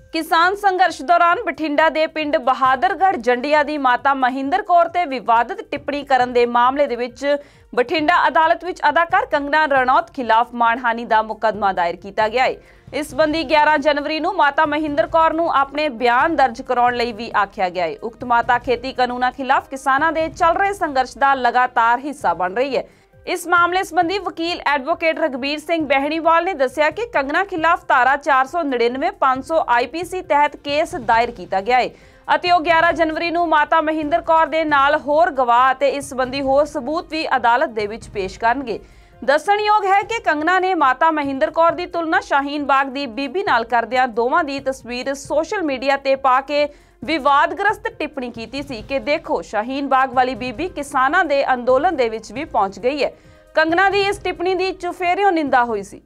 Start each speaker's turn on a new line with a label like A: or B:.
A: किसान संघर्ष दौरान बठिंडा के पिंड बहादुरगढ़ जंडिया की माता महिंदर कौर ते विवादित टिप्पणी करन दे मामले दे विच बठिंडा अदालत विच अदाकार कंगना रनौत खिलाफ मानहानि का मुकदमा दायर किया गया है। इस संबंधी 11 जनवरी नूं माता महिंदर कौर नूं अपने बयान दर्ज कराउण लई भी आख्या गया है। उक्त माता खेती कानूनां खिलाफ किसानां दे चल रहे संघर्ष का लगातार हिस्सा बन रही है। इस मामले संबंधी वकील एडवोकेट रघबीर सिंह बहणीवाल ने दस्सिया कि कंगना खिलाफ धारा 499 500 आईपीसी तहत केस दायर किया गया है ਅਤੇ ਉਹ 11 जनवरी ਨੂੰ माता महिंदर कौर ਦੇ ਨਾਲ ਹੋਰ ਗਵਾਹ ਅਤੇ ਇਸ ਸੰਬੰਧੀ ਹੋਰ ਸਬੂਤ ਵੀ ਅਦਾਲਤ ਦੇ ਵਿੱਚ ਪੇਸ਼ ਕਰਨਗੇ। ਦੱਸਣਯੋਗ ਹੈ ਕਿ ਕੰਗਨਾ ਨੇ ਮਾਤਾ महिंदर कौर ਦੀ ਤੁਲਨਾ ਸ਼ਾਹੀਨ ਬਾਗ ਦੀ ਬੀਬੀ ਨਾਲ ਕਰਦਿਆਂ ਦੋਵਾਂ ਦੀ ਤਸਵੀਰ ਸੋਸ਼ਲ ਮੀਡੀਆ ਤੇ ਪਾ ਕੇ विवादग्रस्त टिप्पणी की सी कि देखो शाहीन बाग वाली बीबी किसानां दे अंदोलन दे विच भी पहुंच गई है। कंगना दी इस टिप्पणी दी चुफेरियों निंदा हुई सी।